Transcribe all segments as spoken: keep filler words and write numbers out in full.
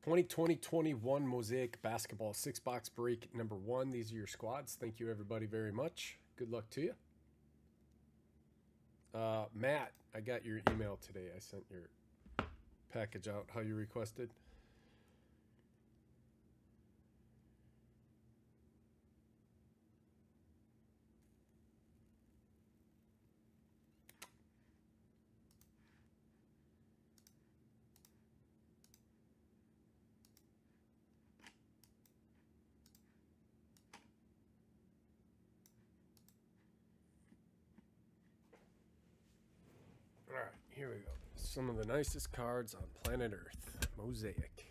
twenty twenty twenty-one Mosaic Basketball six-box break number one. These are your squads. Thank you, everybody, very much. Good luck to you. Uh, Matt, I got your email today. I sent your package out how you requested. All right, here we go. Some of the nicest cards on planet Earth. Mosaic.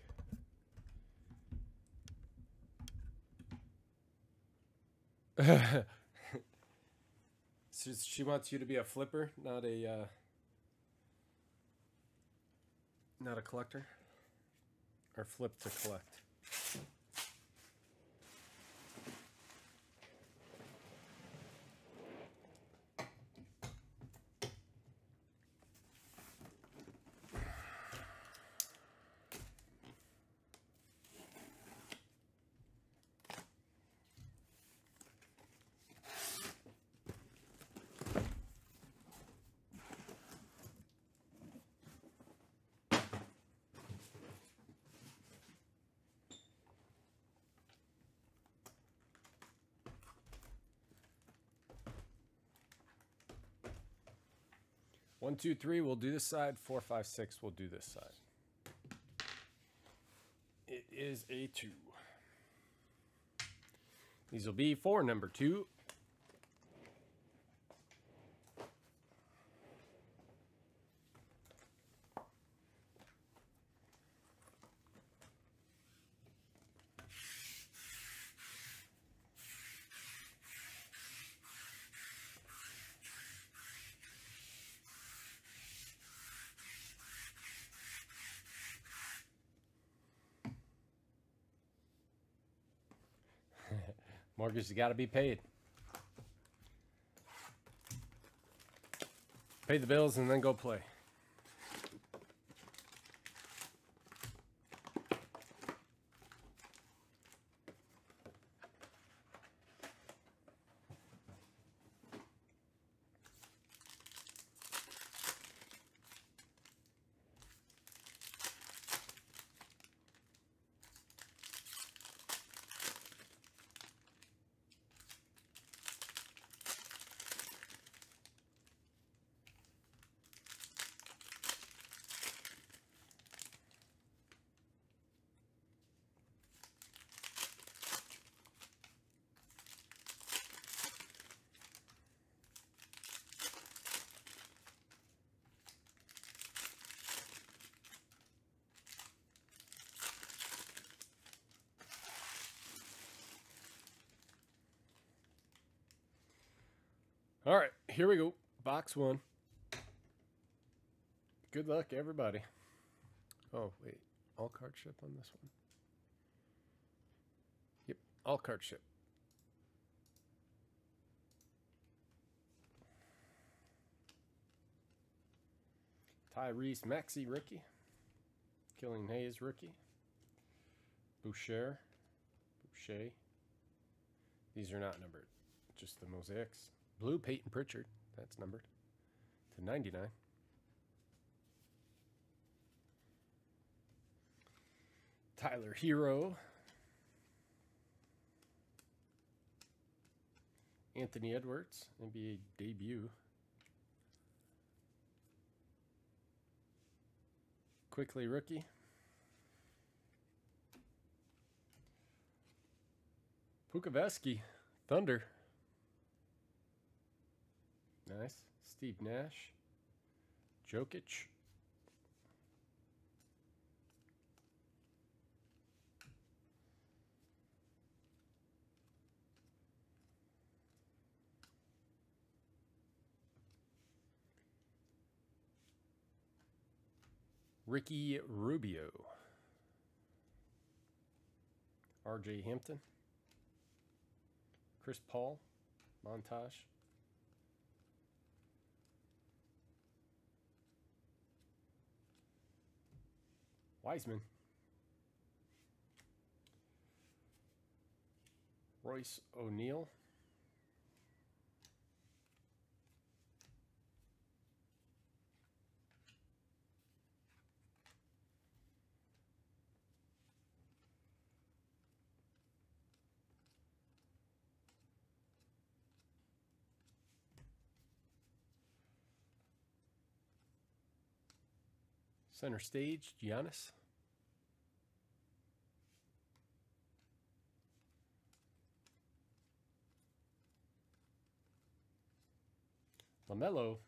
So she wants you to be a flipper, not a uh, not a collector, or flip to collect. One, two, three, we'll do this side. Four, five, six, we'll do this side. It is a two. These will be for number two. Mortgage has got to be paid. Pay the bills and then go play. All right, here we go. Box one. Good luck, everybody. Oh, wait. All card ship on this one? Yep, all card ship. Tyrese Maxey, rookie. Killing Hayes, rookie. Boucher. Boucher. These are not numbered. Just the mosaics. Blue, Peyton Pritchard. That's numbered to ninety-nine. Tyler Hero. Anthony Edwards, N B A debut. Quickly rookie. Pukaveski, Thunder. Nice. Steve Nash. Jokic. Ricky Rubio. R J Hampton. Chris Paul. Montage. Wiseman. Royce O'Neal. Center stage, Giannis. LaMelo.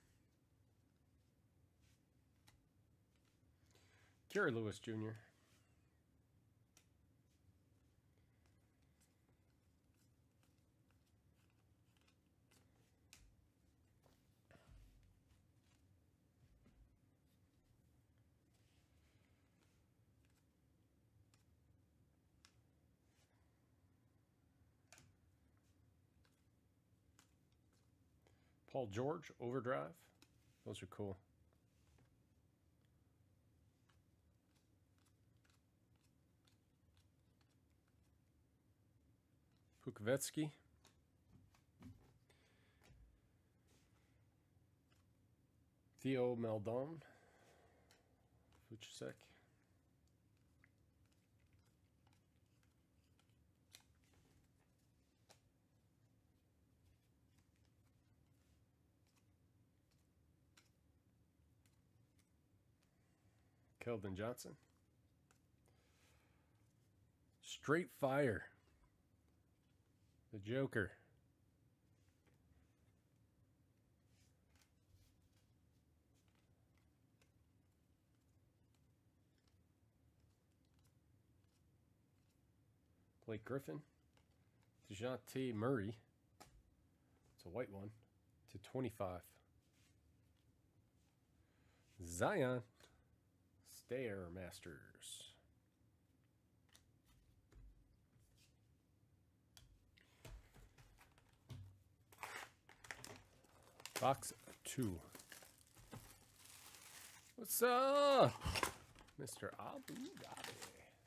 Kerry Lewis Junior Paul George, Overdrive. Those are cool. Vukovic. Theo Maldon. Vucek. Keldon Johnson. Straight Fire. The Joker. Blake Griffin. DeJounte Murray. It's a white one. To twenty-five. Zion. Stair Masters. Box two. What's up, Mister Abu Dhabi?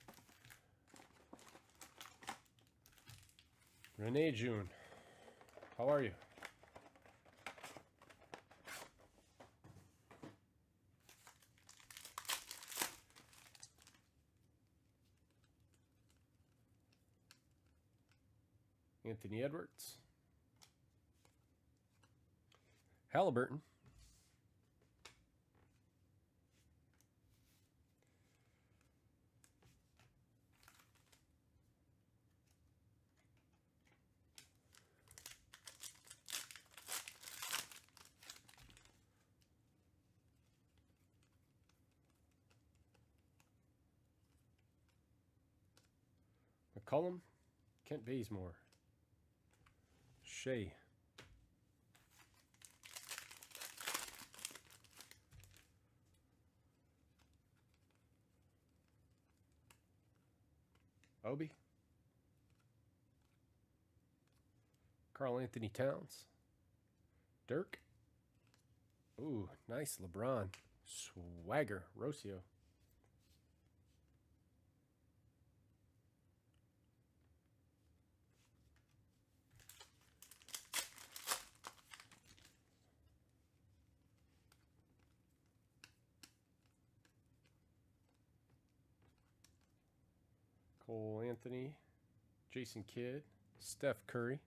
Renee June, how are you? Anthony Edwards. Halliburton. McCollum. Kent Bazemore. Shea. Obi. Karl Anthony Towns. Dirk. Ooh, nice LeBron. Swagger. Rocio. Cole Anthony, Jason Kidd, Steph Curry.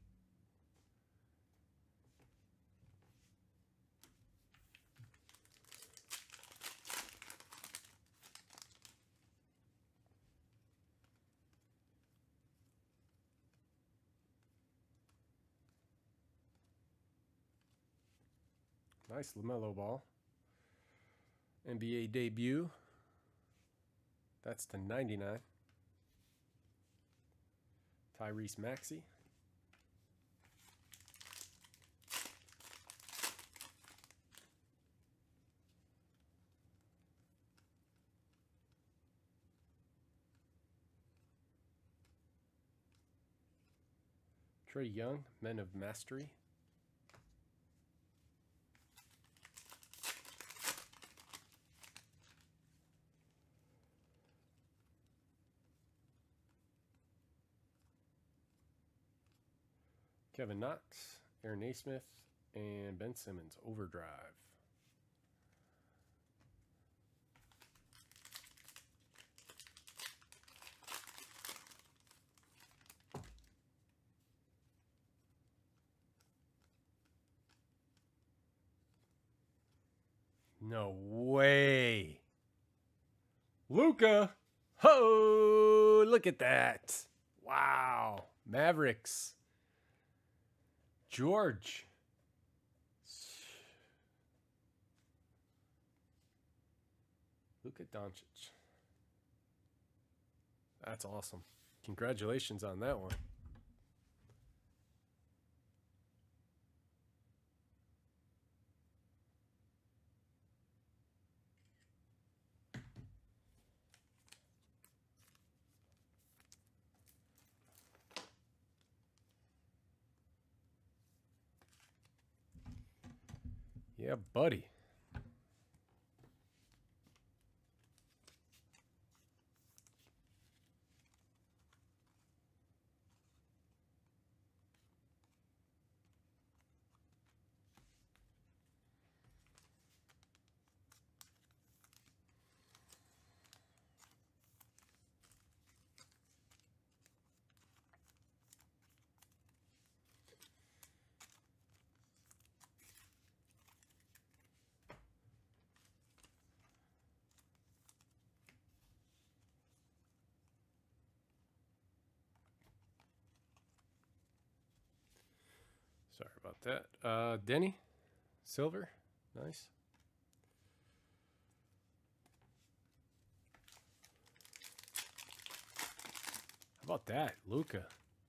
Nice LaMelo ball. N B A debut. That's to ninety-nine. Tyrese Maxey. Trae Young, Men of Mastery. Kevin Knox, Aaron Naismith, and Ben Simmons. Overdrive. No way. Luka. Ho! Look at that. Wow. Mavericks. George. Luka Doncic. That's awesome. Congratulations on that one. Yeah, buddy. Sorry about that. Uh, Denny, silver, nice. How about that, Luka?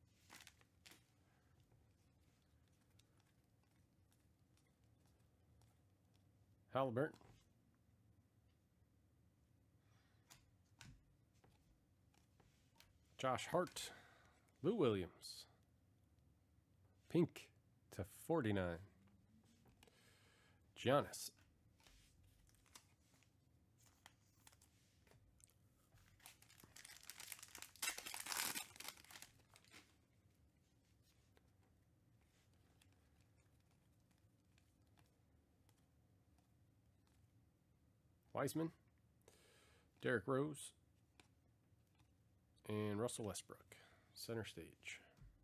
Halliburton. Josh Hart, Lou Williams. Pink to forty-nine. Giannis. Wiseman. Derrick Rose. And Russell Westbrook. Center stage.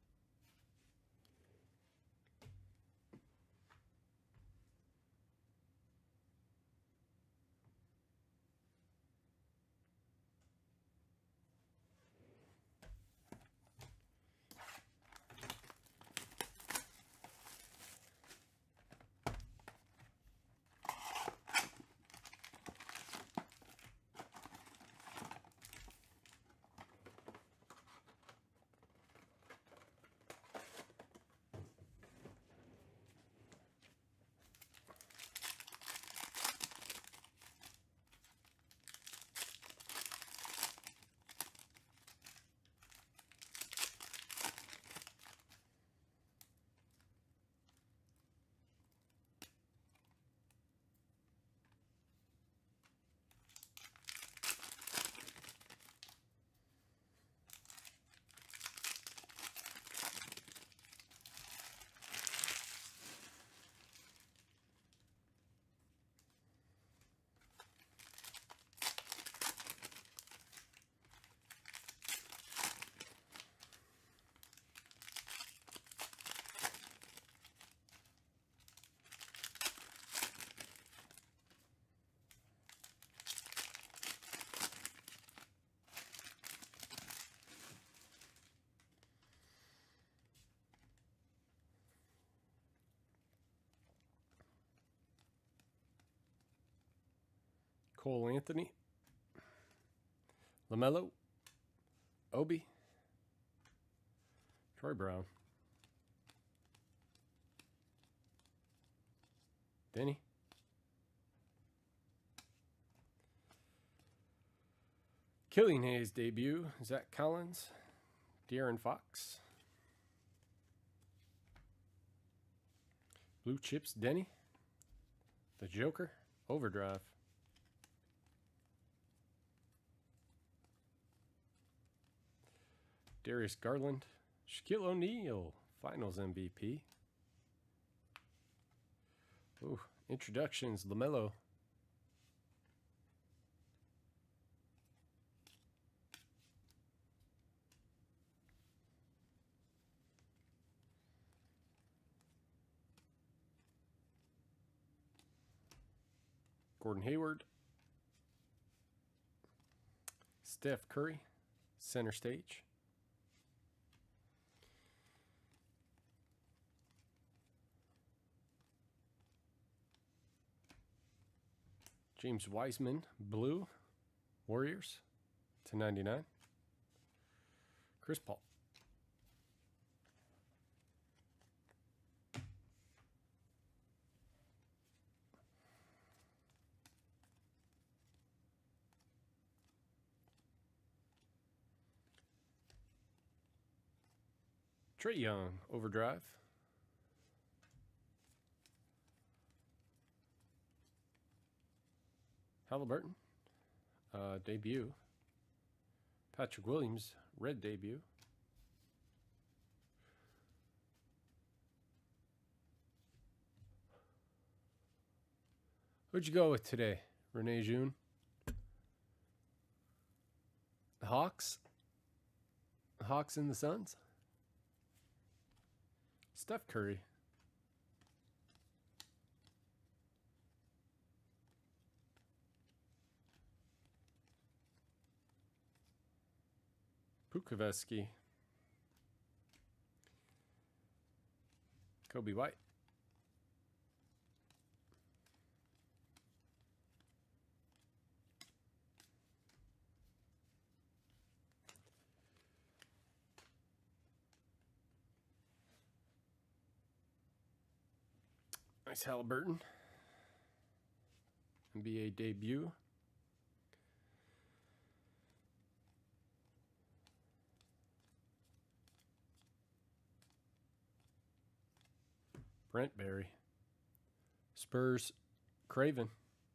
Cole Anthony. LaMelo. Obi. Troy Brown. Denny. Killing Hayes debut. Zach Collins. De'Aaron Fox. Blue Chips Denny. The Joker. Overdrive. Darius Garland. Shaquille O'Neal. Finals M V P. Ooh, introductions, LaMelo. Gordon Hayward. Steph Curry, center stage. James Wiseman, blue, Warriors, to ninety-nine. Chris Paul. Trae Young, overdrive. Halliburton, uh, debut. Patrick Williams, red debut. Who'd you go with today, Renee June? The Hawks? The Hawks and the Suns? Steph Curry. Pukoveski. Kobe White. Nice Halliburton. N B A debut. Brent Berry. Spurs, Craven.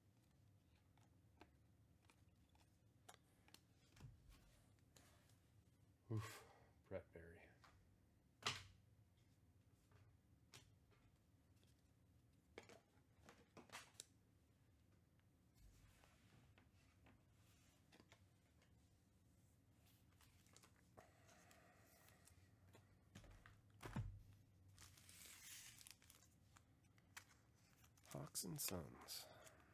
Oof, Brett Berry. Hawks and Suns.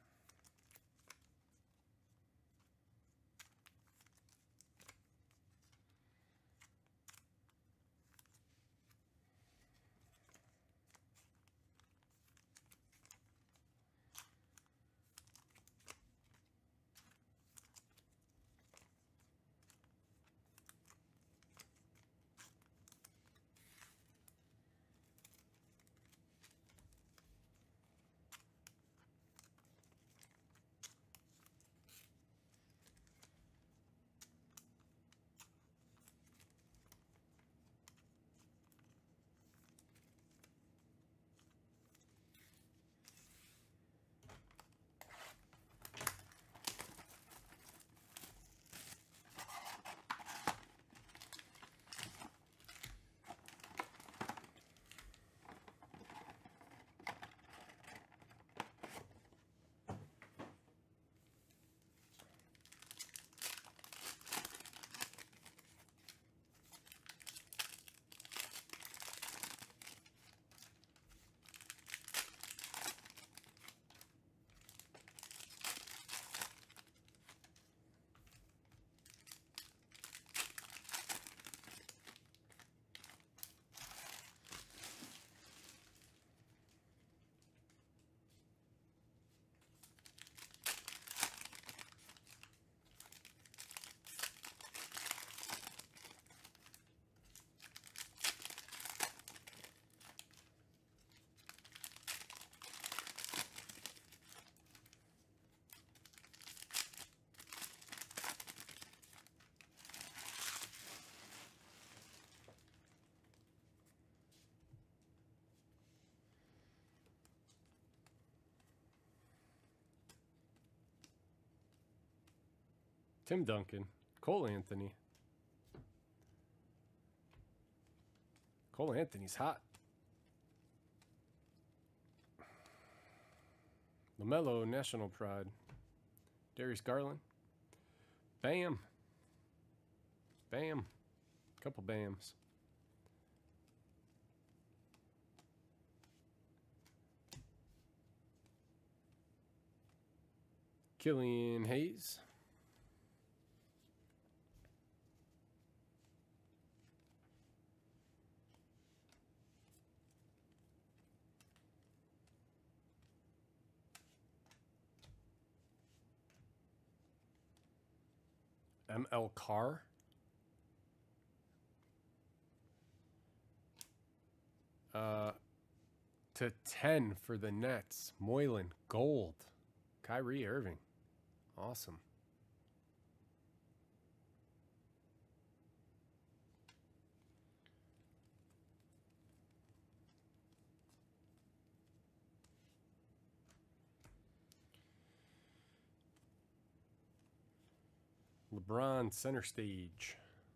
Tim Duncan. Cole Anthony. Cole Anthony's hot. LaMelo, National Pride. Darius Garland. Bam. Bam. Couple bams. Killian Hayes. M L Carr. Uh, to ten for the Nets. Moylan, gold. Kyrie Irving. Awesome. LeBron, center stage.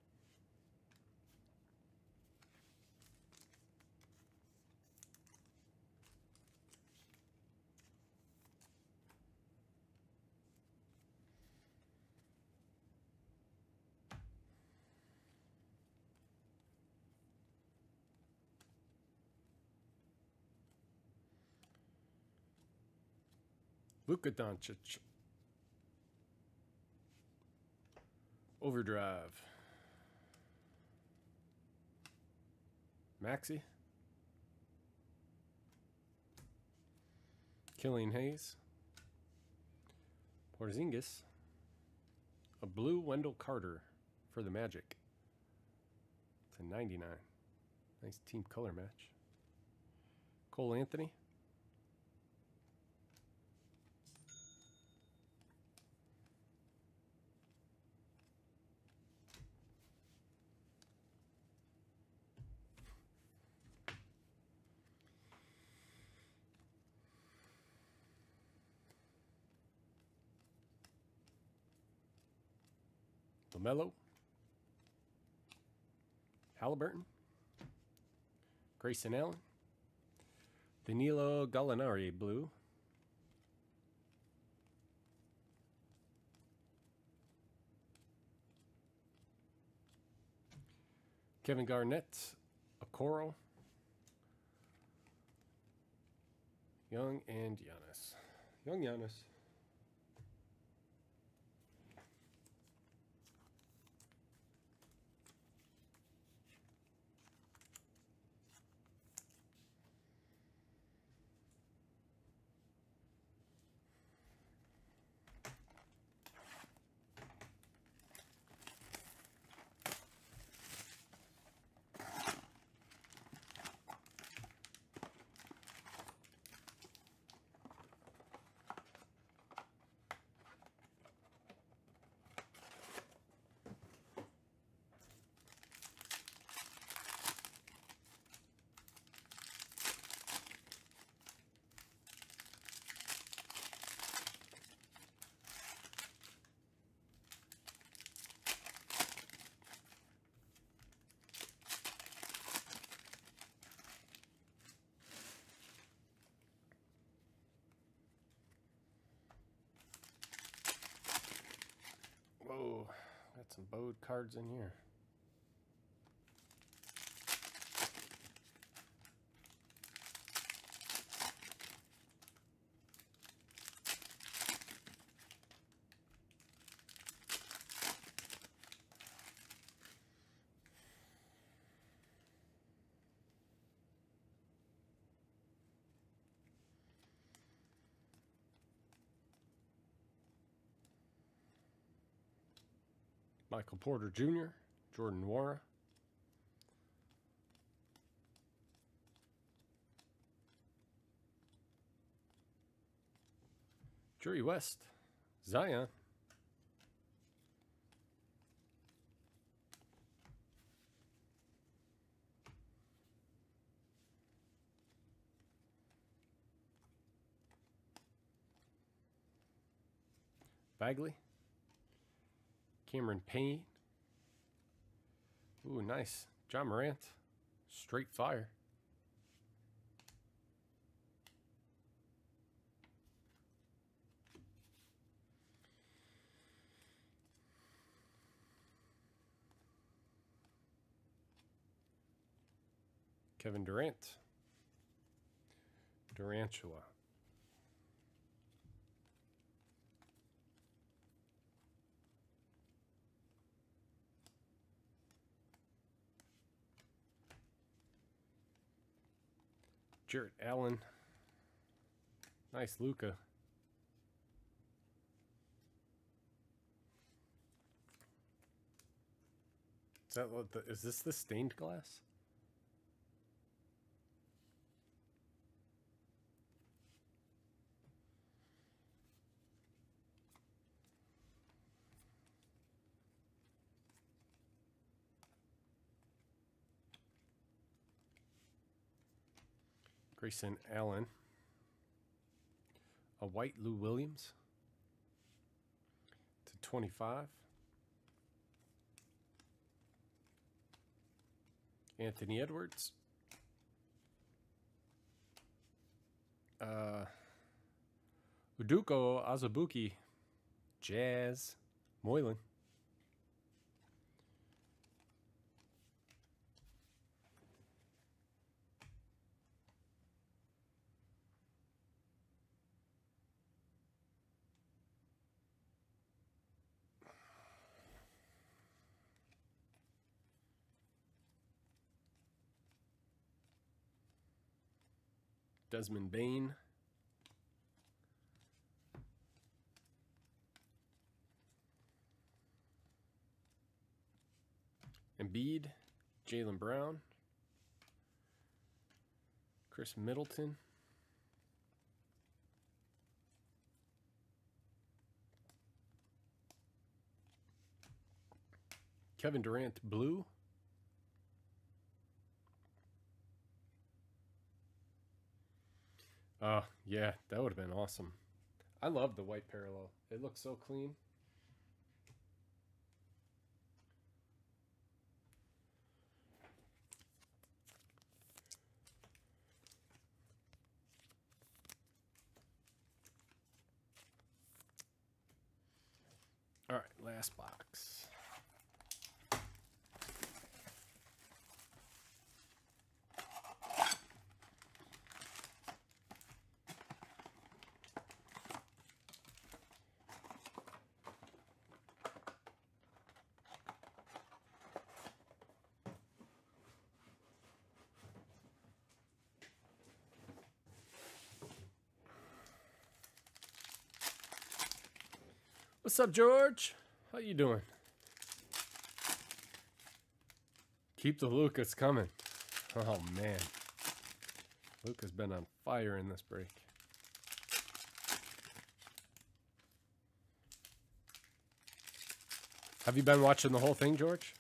Luka Doncic. Overdrive. Maxey. Killian Hayes. Porzingis. A blue Wendell Carter for the Magic. To ninety-nine. Nice team color match. Cole Anthony. LaMelo. Halliburton. Grayson Allen. Danilo Gallinari, blue. Kevin Garnett. Okoro. Young and Giannis. Young Giannis. Whoa, got some bowed cards in here. Michael Porter Junior, Jordan Nwora. Jerry West, Zion. Bagley. Cameron Payne. Ooh, nice. John Morant. Straight fire. Kevin Durant. Durantula. Jarrett Allen. Nice Luka. Is that what the, is this the stained glass? Grayson Allen. A white Lou Williams to twenty-five. Anthony Edwards. Uh, Uduko Azubuike. Jazz. Moylan. Desmond Bain. Embiid. Jaylen Brown. Chris Middleton. Kevin Durant, blue. Oh, yeah, that would have been awesome. I love the white parallel. It looks so clean. All right, last box. What's up, George? How you doing? Keep the Lucas coming. Oh, man. Luka's been on fire in this break. Have you been watching the whole thing, George?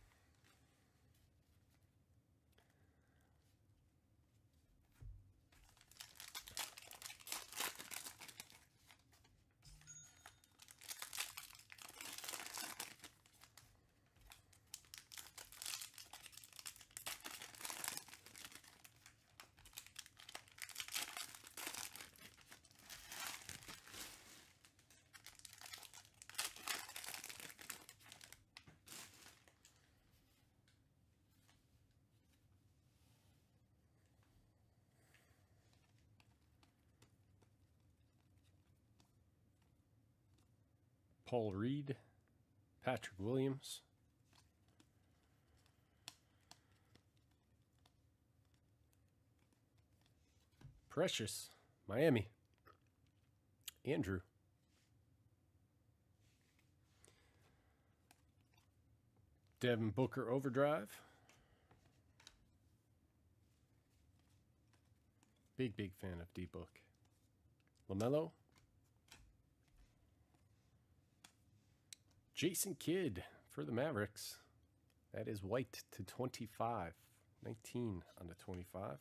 Paul Reed, Patrick Williams, Precious, Miami, Andrew, Devin Booker Overdrive, big, big fan of D-Book, LaMelo, Jason Kidd for the Mavericks. That is white to twenty-five. nineteen on the twenty-five.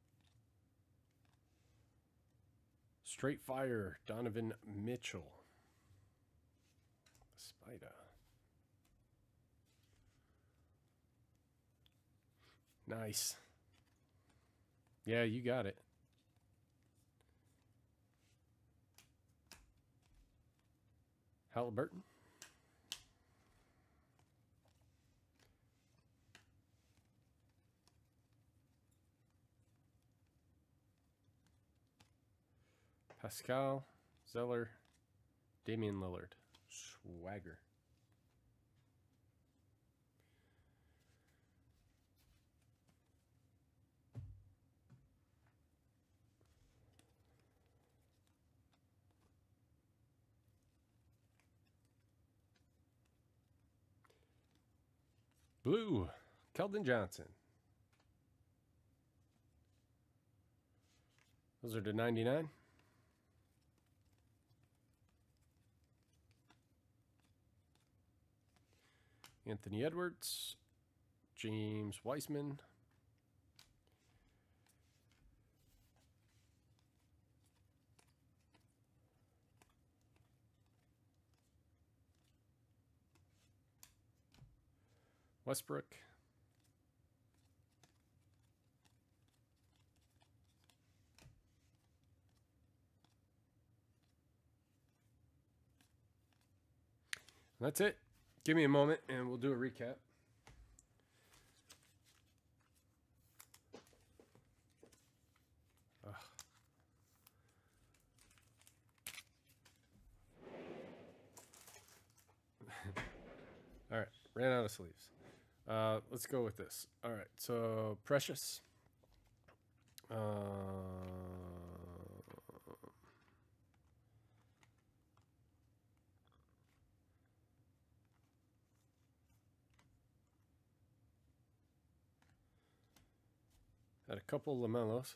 Straight fire, Donovan Mitchell. Ida. Nice. Yeah, you got it. Halliburton. Pascal, Zeller, Damian Lillard. Swagger. Blue, Keldon Johnson. Those are to ninety-nine. Anthony Edwards, James Wiseman, Westbrook, that's it. Give me a moment and we'll do a recap. Ugh. All right, ran out of sleeves. Uh, let's go with this. All right, so Precious. Uh, had a couple LaMelos.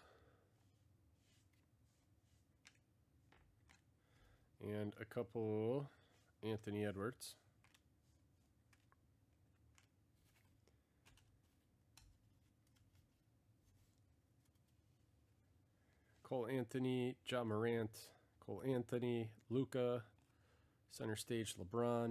And a couple Anthony Edwards. Cole Anthony, Ja Morant, Cole Anthony, Luka, center stage LeBron.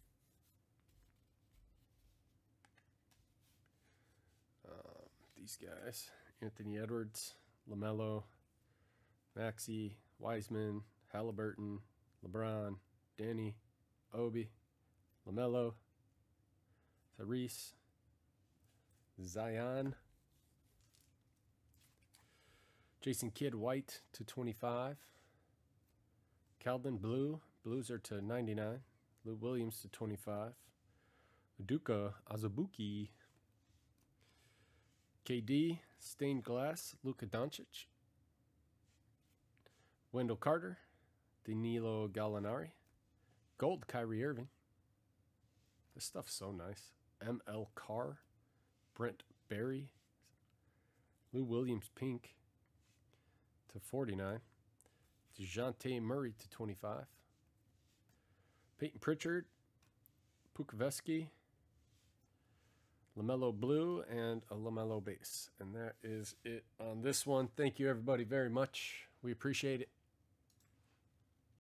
Uh, these guys, Anthony Edwards, LaMelo, Maxey, Wiseman, Halliburton, LeBron, Danny, Obi, LaMelo, Therese, Zion, Jason Kidd White to twenty-five, Keldon Blue, Blues are to ninety-nine, Lou Williams to twenty-five, Udoka Azubuike, K D, Stained Glass, Luka Doncic, Wendell Carter, Danilo Gallinari, Gold Kyrie Irving. This stuff's so nice. M L Carr, Brent Berry, Lou Williams Pink to forty-nine, DeJounte Murray to twenty-five, Peyton Pritchard, Pukaveski, LaMelo Blue, and a LaMelo base. And that is it on this one. Thank you, everybody, very much. We appreciate it.